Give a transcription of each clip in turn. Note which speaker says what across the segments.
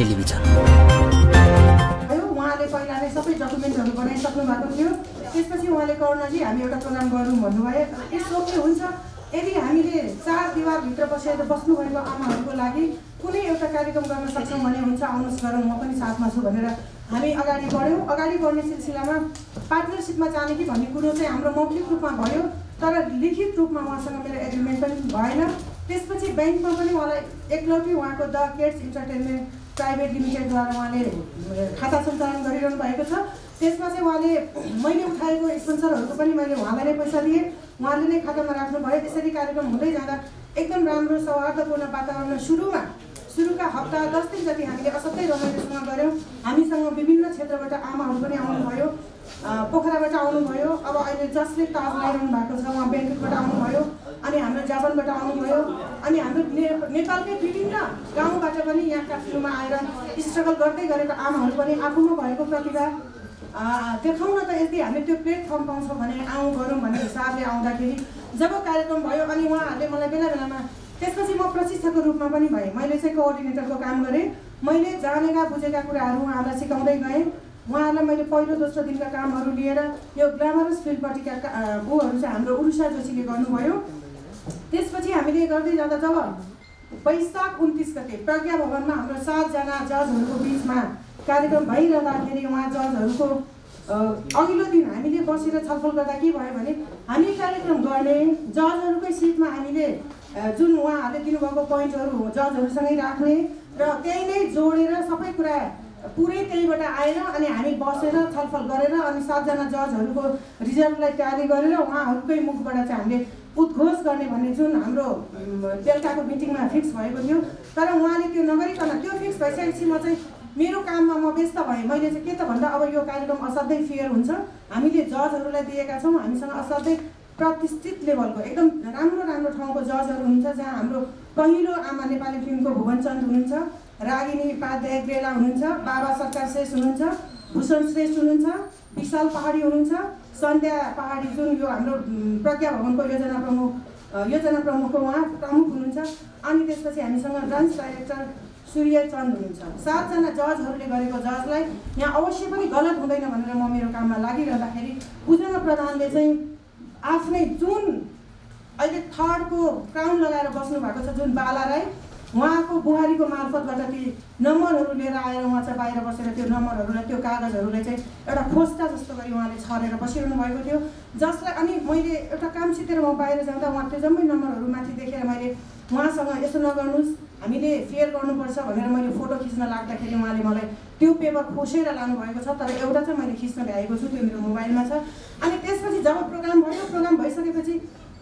Speaker 1: Television.
Speaker 2: उहाँले पहिला नै सबै डकुमेन्टहरू बनाइसक्नु भएको थियो। त्यसपछि उहाँले करुणाजी हामी एउटा प्रोग्राम गरौँ भन्नुभयो। यसो के हुन्छ यदि हामीले 4 दिवारभित्र बसेर बस्नुभएको आमाहरूको लागि कुनै एउटा कार्यक्रम गर्न सक्छौँ भने हुन्छ, आउनुहोस् गरौँ, म पनि साथमा छु भनेर हामी अगाडि बढ्यौँ। अगाडि बढ्ने सिलसिलामा पार्टनरसिपमा जाने कि भन्ने कुरो चाहिँ हाम्रो मौखिक रूपमा भयो, तर लिखित रूपमा उहाँसँग मेरो एग्रिमेन्ट पनि भएन। त्यसपछि ब्याङ्कमा पनि उहाँलाई एकलौटी उहाँको द केट्स इन्टरटेनमेन्ट प्राइभेट लिमिटेडद्वारा उहाँले खाता सञ्चालन गरिरहनु भएको छ। त्यसमा चाहिँ उहाँले मैले उठाएको स्पोन्सरहरूको पनि मैले उहाँलाई नै पैसा दिएँ, उहाँले नै खातामा राख्नुभयो। त्यसरी कार्यक्रम हुँदै जाँदा एकदम राम्रो सौहार्दपूर्ण वातावरण सुरुका हप्ता 10 दिन जति हामीले असाध्यै रमाइलोसँग गऱ्यौँ। हामीसँग विभिन्न क्षेत्रबाट आमाहरू पनि आउनुभयो, पोखराबाट आउनुभयो, अब अहिले जसले ताज लगाइरहनु भएको छ उहाँ बेङ्गलुरुबाट आउनुभयो, अनि हाम्रो जापानबाट आउनुभयो, अनि हाम्रो नेपालकै विभिन्न गाउँबाट पनि यहाँ काठमाडौँमा आएर स्ट्रगल गर्दै गरेको आमाहरू पनि आफूमा भएको प्रतिभा देखाउन त यदि हामी त्यो प्लेटफर्म पाउँछौँ भने आउँ गरौँ भन्ने हिसाबले आउँदाखेरि जब कार्यक्रम भयो अनि उहाँहरूले मलाई बेला बेलामा त्यसपछि म प्रशिक्षकको रूपमा पनि भएँ। मैले चाहिँ कोअर्डिनेटरको काम गरेँ। मैले जानेका बुझेका कुराहरू उहाँहरूलाई सिकाउँदै गएँ। उहाँहरूलाई मैले पहिलो दोस्रो दिनका कामहरू लिएर यो ग्ल्यामरस फिल्डपट्टिका ऊहरू चाहिँ हाम्रो उरुषा जोशीले गर्नुभयो। त्यसपछि हामीले गर्दै जाँदा जब वैशाख 29 गते प्रज्ञा भवनमा हाम्रो 7 जना जजहरूको बिचमा कार्यक्रम भइरहँदाखेरि उहाँ जजहरूको अघिल्लो दिन हामीले बसेर छलफल गर्दा के भयो भने हामी कार्यक्रम गर्ने जजहरूकै सिटमा हामीले जुन उहाँहरूले दिनुभएको पोइन्टहरू जजहरूसँगै राख्ने र त्यही नै जोडेर सबै कुरा पुरै त्यहीबाट आएर अनि हामी बसेर छलफल गरेर अनि 7 जना जजहरूको रिजल्टलाई ट्याली गरेर उहाँहरूकै मुखबाट चाहिँ हामीले उद्घोष गर्ने भन्ने जुन हाम्रो बेलुकाको मिटिङमा फिक्स भएको थियो। तर उहाँले त्यो नगरिकन त्यो फिक्स भइसकेपछि म चाहिँ मेरो काममा म व्यस्त भएँ। मैले चाहिँ के त भन्दा अब यो कार्यक्रम असाध्यै फेयर हुन्छ, हामीले जजहरूलाई दिएका छौँ, हामीसँग असाध्यै प्रतिष्ठित लेभलको एकदम राम्रो राम्रो ठाउँको जजहरू हुनुहुन्छ, जहाँ हाम्रो पहिलो आमा नेपाली फिल्मको भुवनचन्द हुनुहुन्छ, रागिनी उपाध्याय ग्रेला हुनुहुन्छ, बाबा सरकार श्रेष्ठ हुनुहुन्छ, भूषण श्रेष्ठ हुनुहुन्छ, विशाल पहाडी हुनुहुन्छ, सन्ध्या पहाडी जुन यो हाम्रो प्रज्ञा भवनको योजना प्रमुखको उहाँ प्रमुख हुनुहुन्छ, अनि त्यसपछि हामीसँग डान्स डाइरेक्टर सूर्य चन्द हुनुहुन्छ। 7 जना जजहरूले गरेको जजलाई यहाँ अवश्य पनि गलत हुँदैन भनेर म मेरो काममा लागिरहँदाखेरि पूजना प्रधानले चाहिँ आफ्नै जुन अहिले 3rd क्राउन लगाएर बस्नु भएको छ जुन बाला राई, उहाँको बुहारीको मार्फतबाट ती नम्बरहरू लिएर आएर उहाँ चाहिँ बाहिर बसेर त्यो नम्बरहरूलाई त्यो कागजहरूलाई चाहिँ एउटा खोस्टा जस्तो गरी उहाँले छरेर बसिरहनु भएको थियो। जसलाई अनि मैले एउटा काम सिकेर म बाहिर जाँदा उहाँ त्यो जम्मै नम्बरहरू माथि देखेर मैले उहाँसँग यसो नगर्नुहोस्, हामीले फेयर गर्नुपर्छ भनेर मैले फोटो खिच्न लाग्दाखेरि उहाँले मलाई त्यो पेपर खोसेर लानुभएको छ। तर एउटा चाहिँ मैले खिच्न भ्याएको छु, त्यो मेरो मोबाइलमा छ। अनि त्यसपछि जब प्रोग्राम भयो, प्रोग्राम भइसकेपछि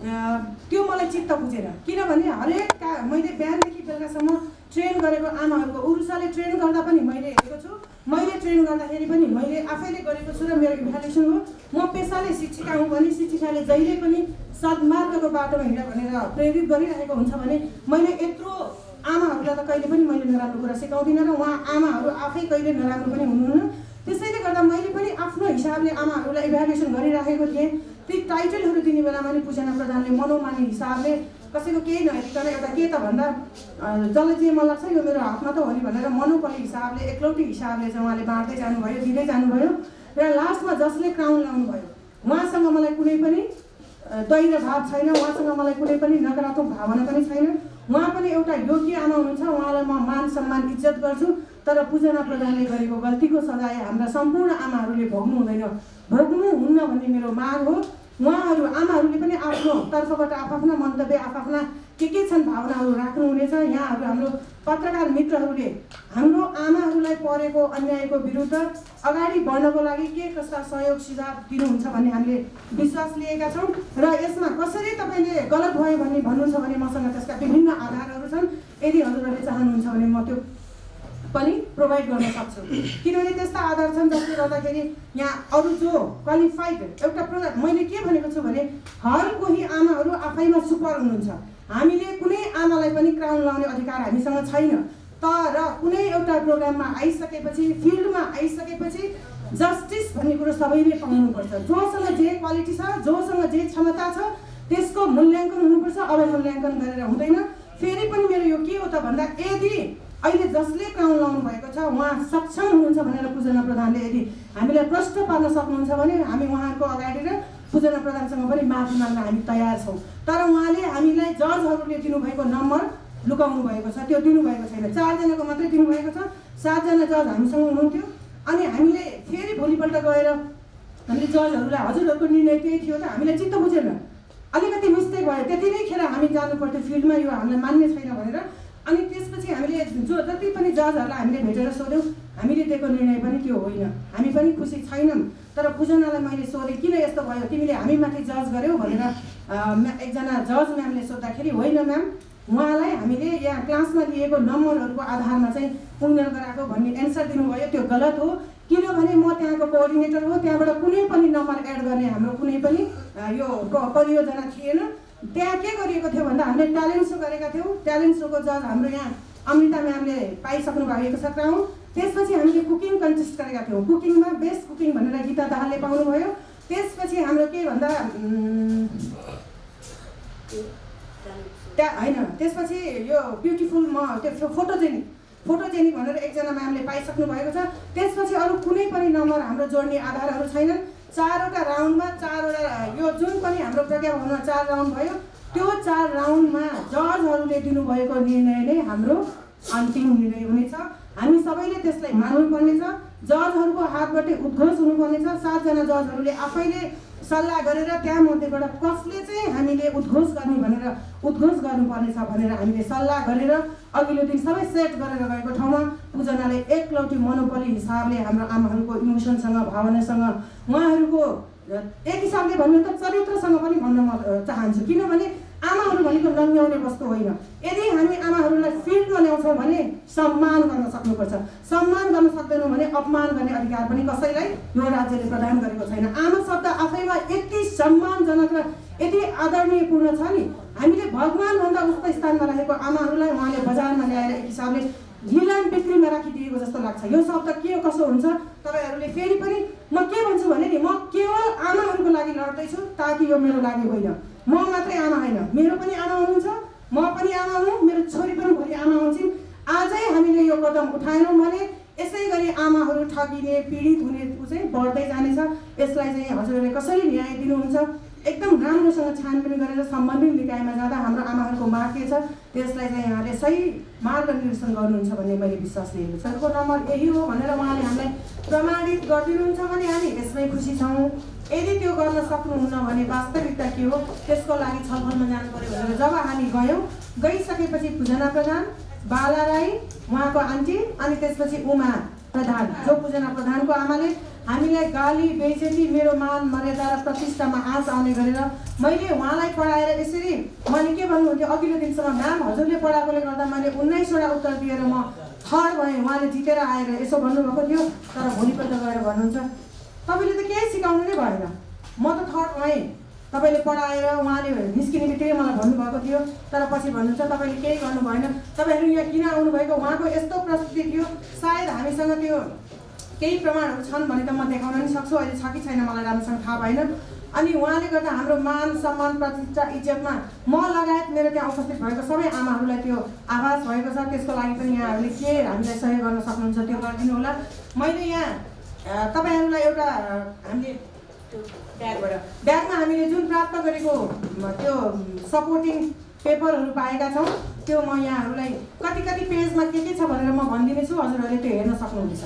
Speaker 2: त्यो मलाई चित्त बुझेन, किनभने हरेक मैले बिहानदेखि बेलुकासम्म ट्रेन गरेको आमाहरूको उरुसाले ट्रेन गर्दा पनि मैले हेरेको छु, मैले ट्रेन गर्दाखेरि पनि मैले आफैले गरेको छु र मेरो इभ्यालुएसन हो। म पेसाले शिक्षिका हुँ भने शिक्षिकाले जहिले पनि सद्मार्गको बाटोमा हिँड भनेर प्रेरित गरिरहेको हुन्छ भने मैले यत्रो आमाहरूलाई त कहिले पनि मैले नराम्रो कुरा सिकाउँदिनँ र उहाँ आमाहरू आफै कहिले नराम्रो पनि हुनुहुन्न। त्यसैले गर्दा मैले पनि आफ्नो हिसाबले आमाहरूलाई इभ्यालुएसन गरिराखेको थिएँ। ती टाइटलहरू दिने बेलामा नि पूजना प्रधानले मनोमानी हिसाबले कसैको केही नहेरिकन एउटा के त भन्दा जसलाई जे मन लाग्छ यो मेरो हातमा त हो नि भनेर मनोपली हिसाबले एकलौटी हिसाबले चाहिँ उहाँले बाँड्दै जानुभयो, दिँदै जानुभयो र लास्टमा जसले क्राउन लाउनुभयो उहाँसँग मलाई कुनै पनि दैर्य भाव छैन, उहाँसँग मलाई कुनै पनि नकारात्मक भावना पनि छैन। उहाँ पनि एउटा योग्य आमा हुनुहुन्छ, उहाँलाई म मान सम्मान इज्जत गर्छु। तर पूजना प्रधानले गरेको गल्तीको सजाय हाम्रा सम्पूर्ण आमाहरूले भोग्नु हुँदैन, भोग्नुहुन्न भन्ने मेरो माग हो। उहाँहरू आमाहरूले पनि आफ्नो तर्फबाट आफ्ना मन्तव्य आफ्ना के छन् भावनाहरू राख्नुहुनेछ। यहाँहरू हाम्रो पत्रकार मित्रहरूले हाम्रो आमाहरूलाई परेको अन्यायको विरुद्ध अगाडि बढ्नको लागि के कस्ता सहयोग सुझाव दिनुहुन्छ भन्ने हामीले विश्वास लिएका छौँ र यसमा कसरी तपाईँले गलत भयो भन्ने भन्नुहुन्छ भने मसँग त्यसका विभिन्न आधारहरू छन्। यदि हजुरहरूले चाहनुहुन्छ भने म त्यो पनि प्रोभाइड गर्न सक्छु, किनभने त्यस्ता आधार छन् जसले गर्दाखेरि यहाँ अरू जो क्वालिफाइड एउटा मैले के भनेको छु भने हर कोही आमाहरू आफैमा सुपर हुनुहुन्छ। हामीले कुनै आमालाई पनि क्राउन लाउने अधिकार हामीसँग छैन, तर कुनै एउटा प्रोग्राममा आइसकेपछि फिल्डमा आइसकेपछि जस्टिस भन्ने कुरो सबैले पाउनुपर्छ। जोसँग जे क्वालिटी छ, जोसँग जे क्षमता छ त्यसको मूल्याङ्कन हुनुपर्छ, अवमूल्याङ्कन गरेर हुँदैन। फेरि पनि मेरो यो के हो त भन्दा यदि अहिले जसले क्राउन लाउनु भएको छ उहाँ सक्षम हुनुहुन्छ भनेर पूजना प्रधानले यदि हामीलाई प्रश्न पार्न सक्नुहुन्छ भने हामी उहाँहरूको अगाडि र पूजना प्रधानसँग पनि माफी माग्न हामी तयार छौँ। तर उहाँले हामीलाई जजहरूले दिनुभएको नम्बर लुकाउनु भएको छ, त्यो दिनुभएको छैन। 4 जनाको मात्रै दिनुभएको छ। 7 जना जज हामीसँग हुनुहुन्थ्यो अनि हामीले फेरि भोलिपल्ट गएर हामीले जजहरूलाई हजुरहरूको निर्णय त्यही थियो त, हामीलाई चित्त बुझेन, अलिकति मिस्टेक भयो, त्यति नै खेर हामी जानु पर्थ्यो फिल्डमा, यो हामीलाई मान्य छैन भनेर। अनि त्यसपछि हामीले जति पनि जजहरूलाई हामीले भेटेर सोध्यौँ, हामीले दिएको निर्णय पनि त्यो होइन, हामी पनि खुसी छैनौँ। तर पूजनालाई मैले सोधेँ किन यस्तो भयो, तिमीले हामीमाथि जज गर्यौ भनेर एकजना जज म्यामले सोद्धाखेरि होइन म्याम, उहाँलाई हामीले यहाँ क्लासमा दिएको नम्बरहरूको आधारमा चाहिँ पुनर गराएको भन्ने एन्सर दिनुभयो, त्यो गलत हो। किनभने म त्यहाँको कोअर्डिनेटर हो, त्यहाँबाट कुनै पनि नम्बर एड गर्ने हाम्रो कुनै पनि यो परियोजना थिएन। त्यहाँ के गरिएको थियो भन्दा हामीले ट्यालेन्ट सो गरेका थियौँ। ट्यालेन्ट सोको जज हाम्रो यहाँ अमृता म्यामले पाइसक्नु भएको छ क्राउन। त्यसपछि हामीले कुकिङ कन्टेस्ट गरेका थियौँ, कुकिङमा बेस्ट कुकिङ भनेर गीता दाहालले पाउनुभयो। त्यसपछि हाम्रो के भन्दा होइन, त्यसपछि यो ब्युटिफुल त्यो फोटोजेनिक भनेर एकजना म्यामले पाइसक्नु भएको छ। त्यसपछि अरू कुनै पनि नम्बर हाम्रो जोड्ने आधारहरू छैनन्। 4वटा राउन्डमा 4वटा यो जुन पनि हाम्रो प्रज्ञा भवनमा 4 राउन्ड भयो, त्यो 4 राउन्डमा जजहरूले दिनुभएको निर्णय नै हाम्रो अन्तिम निर्णय हुनेछ। हामी सबैले त्यसलाई मान्नुपर्नेछ। जजहरूको हातबाट उद्घोष हुनुपर्नेछ। 7 जना जजहरूले आफैले सल्लाह गरेर त्यहाँमध्येबाट कसले चाहिँ हामीले उद्घोष गर्नुपर्नेछ भनेर हामीले सल्लाह गरेर अघिल्लो दिन सबै सेट गरेर गएको ठाउँमा पूजनाले एकलौटी मनोबली हिसाबले हाम्रो आमाहरूको इमोसनसँग, भावनासँग, उहाँहरूको एक हिसाबले भन्नु त चरित्रसँग पनि भन्न म चाहन्छु। किनभने आमाहरू भनेको नङ्ग्याउने वस्तु होइन। यदि हामी आमाहरूलाई फिल्डमा ल्याउँछौँ भने सम्मान गर्न सक्नुपर्छ। सम्मान गर्न सक्दैनौँ भने अपमान गर्ने अधिकार पनि कसैलाई यो राज्यले प्रदान गरेको छैन। आमा शब्द आफैमा यति सम्मानजनक र यति आदरणीयपूर्ण छ नि, हामीले भगवानभन्दा उच्च स्थानमा रहेको आमाहरूलाई उहाँले बजारमा ल्याएर एक हिसाबले ढिलाम बिक्रीमा राखिदिएको जस्तो लाग्छ। यो शब्द के कसो हुन्छ तपाईँहरूले फेरि पनि म के भन्छु भने नि, म केवल आमाहरूको लागि लड्दैछु ताकि यो मेरो लागि होइन। म मात्रै आमा होइन, मेरो पनि आमा हुनुहुन्छ, म पनि आमा हुँ, मेरो छोरी पनि भोलि आमा हुन्छन्। आजै हामीले यो कदम उठाएनौँ भने यसै गरी आमाहरू ठगिने, पीडित हुने चाहिँ बढ्दै जानेछ। यसलाई चाहिँ हजुरहरूले कसरी न्याय दिनुहुन्छ? एकदम राम्रोसँग छानबिन गरेर सम्बन्धित निकायमा जाँदा हाम्रो आमाहरूको माग के छ त्यसलाई चाहिँ यहाँले सही मार्गनिर्देशन गर्नुहुन्छ भन्ने मैले विश्वास लिएको छु। अर्को नम्बर यही हो भनेर उहाँले हामीलाई प्रमाणित गरिदिनुहुन्छ भने हामी यसमै खुसी छौँ। यदि त्यो गर्न सक्नुहुन्न भने वास्तविकता के हो त्यसको लागि छलफलमा जानु पर्यो भनेर जब हामी गइसकेपछि पूजना प्रधान, बाला राई उहाँको आन्टी, अनि त्यसपछि उमा प्रधान जो पूजना प्रधानको आमाले हामीलाई गाली बेइज्जती, मेरो मान मर्यादा र प्रतिष्ठामा आँच आउने गरेर मैले उहाँलाई पढाएर यसरी मैले के भन्नुहुन्थ्यो अघिल्लो दिनसम्म, म्याम हजुरले पढाएकोले गर्दा मैले 19वटा उत्तर दिएर म थर्ड भएँ, उहाँले जितेर आएर यसो भन्नुभएको थियो। तर भोलिपल्ट गएर भन्नुहुन्छ तपाईँले त केही सिकाउनु नै भएन, म त थर्ड भएँ, तपाईँले पढाएर उहाँले निस्किने बित्तिकै मलाई भन्नुभएको थियो। तर पछि भन्नुहुन्छ तपाईँले केही गर्नु भएन, तपाईँहरू यहाँ किन आउनुभएको, उहाँको यस्तो प्रस्तुति थियो। सायद हामीसँग त्यो केही प्रमाणहरू छन् भने त म देखाउन पनि सक्छु, अहिले छ कि छैन मलाई राम्रोसँग थाहा भएन। अनि उहाँले गर्दा हाम्रो मान सम्मान प्रतिष्ठा इज्जतमा म लगायत मेरो त्यहाँ उपस्थित भएको सबै आमाहरूलाई त्यो आभास भएको छ। त्यसको लागि पनि यहाँहरूले के हामीलाई सहयोग गर्न सक्नुहुन्छ त्यो गरिदिनु होला। मैले यहाँ तपाईँहरूलाई एउटा हामीले ब्यागमा हामीले जुन प्राप्त गरेको त्यो सपोर्टिङ पेपरहरू पाएका छौँ, त्यो म यहाँहरूलाई कति कति पेजमा के छ भनेर म भनिदिनेछु, हजुरहरूले त्यो हेर्न सक्नुहुनेछ।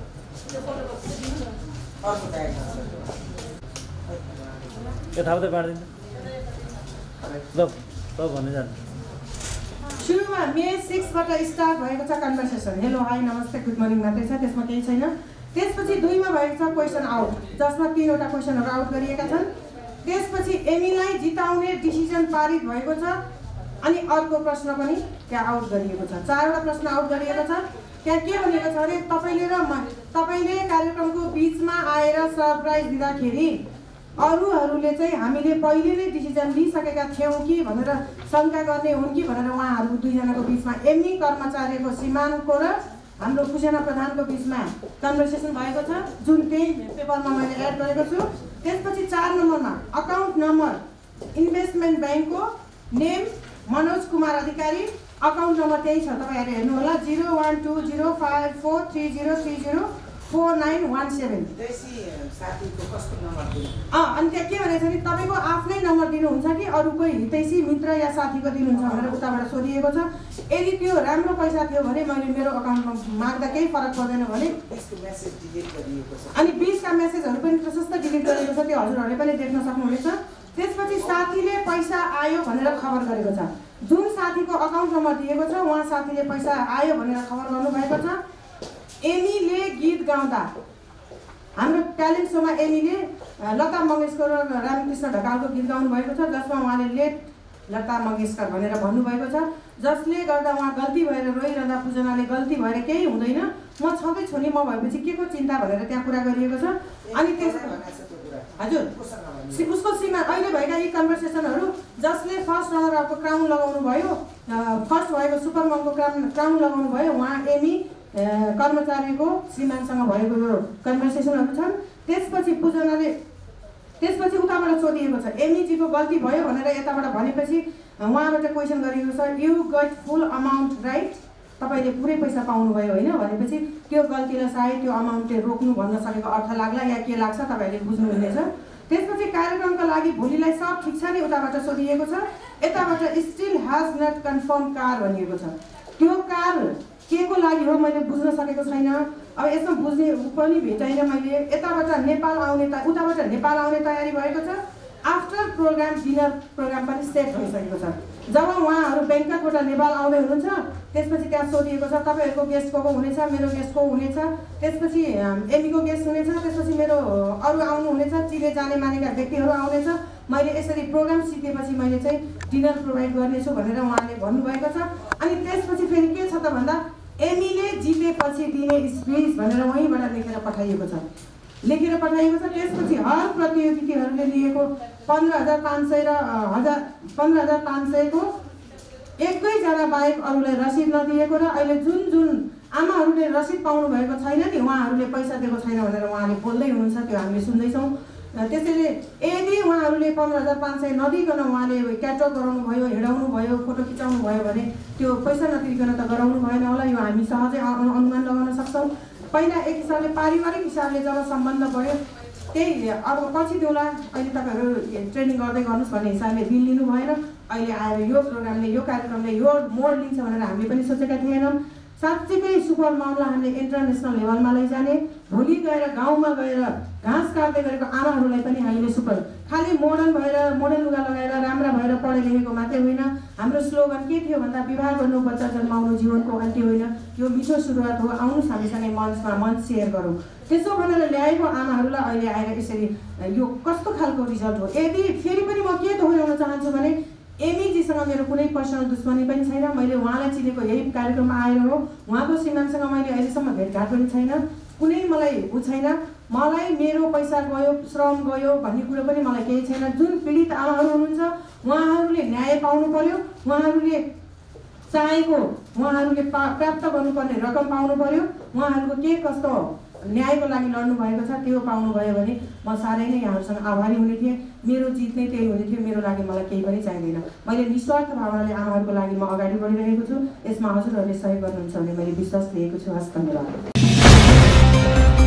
Speaker 2: सुरुमा मे 6बाट स्टार्ट भएको छ कन्भर्सेसन, हेलो हाई नमस्ते गुड मर्निङ मात्रै छ, त्यसमा केही छैन। त्यसपछि 2मा भएको छ क्वेसन आउट, जसमा 3वटा क्वेसनहरू आउट गरिएका छन्। त्यसपछि एमीलाई जिताउने डिसिजन पारित भएको छ अनि अर्को प्रश्न पनि त्यहाँ आउट गरिएको छ। 4वटा प्रश्न आउट गरिएको छ। त्यहाँ के भनेको छ भने तपाईँले कार्यक्रमको बिचमा आएर सरप्राइज दिँदाखेरि अरूहरूले चाहिँ हामीले पहिले नै डिसिजन लिइसकेका थियौँ कि भनेर शङ्का गर्ने हुन् कि भनेर उहाँहरू 2 जनाको बिचमा एमई कर्मचारीको श्रीमानको र हाम्रो पूजना प्रधानको बिचमा कन्भर्सेसन भएको छ, जुन त्यही पेपरमा मैले एड गरेको छु। त्यसपछि 4 नम्बरमा अकाउन्ट नम्बर इन्भेस्टमेन्ट ब्याङ्कको name Manoj Kumar Adhikari, account number त्यही छ, तपाईँहरू हेर्नु होला 01205303049117। अनि त्यहाँ के भनेको छ नि तपाईँको आफ्नै नम्बर दिनुहुन्छ कि अरू कोही हितैषी मित्र या साथीको दिनुहुन्छ भनेर उताबाट सोधिएको छ। यदि त्यो राम्रो पैसा थियो भने मैले मेरो अकाउन्टमा माग्दा केही फरक पर्दैन भने अनि 20का मेसेजहरू पनि प्रशस्त डिलिट गरेको छ, त्यो हजुरहरूले पनि देख्न सक्नुहुनेछ। त्यसपछि साथीले पैसा आयो भनेर खबर गरेको छ। जुन साथीको अकाउन्ट नम्बर दिएको छ उहाँ साथीले पैसा आयो भनेर खबर गर्नुभएको छ। एमीले गीत गाउँदा हाम्रो ट्यालेन्ट सोमा एमीले लता मङ्गेशकर र रामकृष्ण ढकालको गीत गाउनु भएको छ, जसमा उहाँले लेट लता मङ्गेशकर भनेर भन्नुभएको छ, जसले गर्दा उहाँ गल्ती भएर रोइरहँदा पूजनाले गल्ती भएर केही हुँदैन, म छँदैछु नि, म भएपछि के को चिन्ता भनेर त्यहाँ कुरा गरिएको छ। अनि त्यस हजुर उसको श्रीमान अहिले भएका यी कन्भर्सेसनहरू जसले फर्स्ट रनर अपको क्राउन लगाउनु भयो, फर्स्ट भएको सुपरममको क्राउन लगाउनु भयो, उहाँ एमी कर्मचारीको श्रीमानसँग भएको यो कन्भर्सेसनहरू छन्। त्यसपछि उताबाट सोधिएको छ एमीजीको गल्ती भयो भनेर यताबाट भनेपछि उहाँबाट क्वेसन गरिएको छ you got full amount right, तपाईँले पुरै पैसा पाउनुभयो होइन भनेपछि त्यो गल्तीलाई सायद त्यो अमाउन्टले रोक्नु भन्न सकेको अर्थ लाग्ला या के लाग्छ तपाईँहरूले बुझ्नुहुनेछ। त्यसपछि कार्यक्रमका लागि भोलिलाई सब ठिक छ नि उताबाट सोधिएको छ। यताबाट स्टिल हेज नट कन्फर्म कार भनिएको छ। त्यो कार के को लागि हो मैले बुझ्न सकेको छैन। अब यसमा बुझ्ने पनि भेटाइन मैले। यताबाट नेपाल आउने उताबाट नेपाल आउने तयारी भएको छ। आफ्टर प्रोग्राम डिनर प्रोग्राम पनि सेट भइसकेको छ। जब उहाँहरू ब्याङ्ककबाट नेपाल आउँदै हुनुहुन्छ त्यसपछि त्यहाँ सोधिएको छ तपाईँहरूको गेस्ट को हुनेछ, मेरो गेस्ट को हुनेछ, त्यसपछि एमीको गेस्ट हुनेछ, त्यसपछि मेरो अरू आउनु हुनेछ, चिने जाने मानेका व्यक्तिहरू आउनेछ। मैले यसरी प्रोग्राम सिकेपछि मैले चाहिँ डिनर प्रोभाइड गर्नेछु भनेर उहाँले भन्नुभएको छ। अनि त्यसपछि फेरि के छ त भन्दा एमीले जितेपछि दिने स्पिच भनेर वहीँबाट लेखेर पठाइएको छ। त्यसपछि हर प्रतियोगिताहरूले लिएको 15,500 र 15,500 को एकैजना बाहेक अरूलाई रसिद नदिएको र अहिले जुन आमाहरूले रसिद पाउनु भएको छैन नि उहाँहरूले पैसा दिएको छैन भनेर उहाँले बोल्दै हुनुहुन्छ, त्यो हामीले सुन्दैछौँ। त्यसैले यदि उहाँहरूले 15,500 नदिकन उहाँले क्याटलग गराउनु भयो, हिँडाउनु भयो, फोटो खिचाउनु भयो भने त्यो पैसा नदिकन त गराउनु भएन होला। यो हामी सहजै अनुमान लगाउन सक्छौँ। पहिला एक हिसाबले पारिवारिक हिसाबले जब सम्बन्ध बढ्यो त्यही अब पछि देउला अहिले तपाईँहरू ट्रेनिङ गर्दै गर्नुहोस् भन्ने हिसाबले बिल लिनु भएन। अहिले आएर यो प्रोग्रामले यो कार्यक्रमले यो मोड लिन्छ भनेर हामीले पनि सोचेका थिएनौँ। साँच्चीकै सुपर ममलाई हामीले इन्टरनेसनल लेभलमा लैजाने, भोलि गएर गाउँमा गएर घाँस काट्दै गरेको आमाहरूलाई पनि हामीले सुपर खालि मोडर्न लुगा लगाएर राम्रा भएर पढे लेखेको मात्रै होइन। हाम्रो स्लोगन के थियो भन्दा विवाह गर्नु, बच्चा जन्माउनु जीवनको अन्त्य होइन, यो मिठो सुरुवात हो, आउनुहोस् हामीसँगै मञ्च सेयर गरौँ। त्यसो भनेर ल्याएको आमाहरूलाई अहिले आएर यसरी यो कस्तो खालको रिजल्ट हो। यदि फेरि पनि म के दोहोऱ्याउन चाहन्छु भने एमीजीसँग मेरो कुनै पर्सनल दुश्मनी पनि छैन। मैले उहाँलाई चिनेको यही कार्यक्रममा आएर हो। उहाँको श्रीमानसँग मैले अहिलेसम्म भेटघाट पनि छैन, कुनै मलाई छैन। मलाई मेरो पैसा गयो, श्रम गयो भन्ने कुरो पनि मलाई केही छैन। जुन पीडित आमाहरू हुनुहुन्छ उहाँहरूले न्याय पाउनु पर्यो, उहाँहरूले चाहेको उहाँहरूले प्राप्त गर्नुपर्ने रकम पाउनु पर्यो, उहाँहरूको के कस्तो न्यायको लागि लड्नु भएको छ त्यो पाउनुभयो भने म साह्रै नै यहाँहरूसँग आभारी हुने थिएँ। मेरो जित नै त्यही हुने थियो। मेरो लागि मलाई केही पनि चाहिँदैन। मैले निस्वार्थ भावनाले आमाहरूको लागि म अगाडि बढिरहेको छु। यसमा हजुरहरूले सहयोग गर्नुहुन्छ भने मैले विश्वास लिएको छु। हस्, धन्यवाद।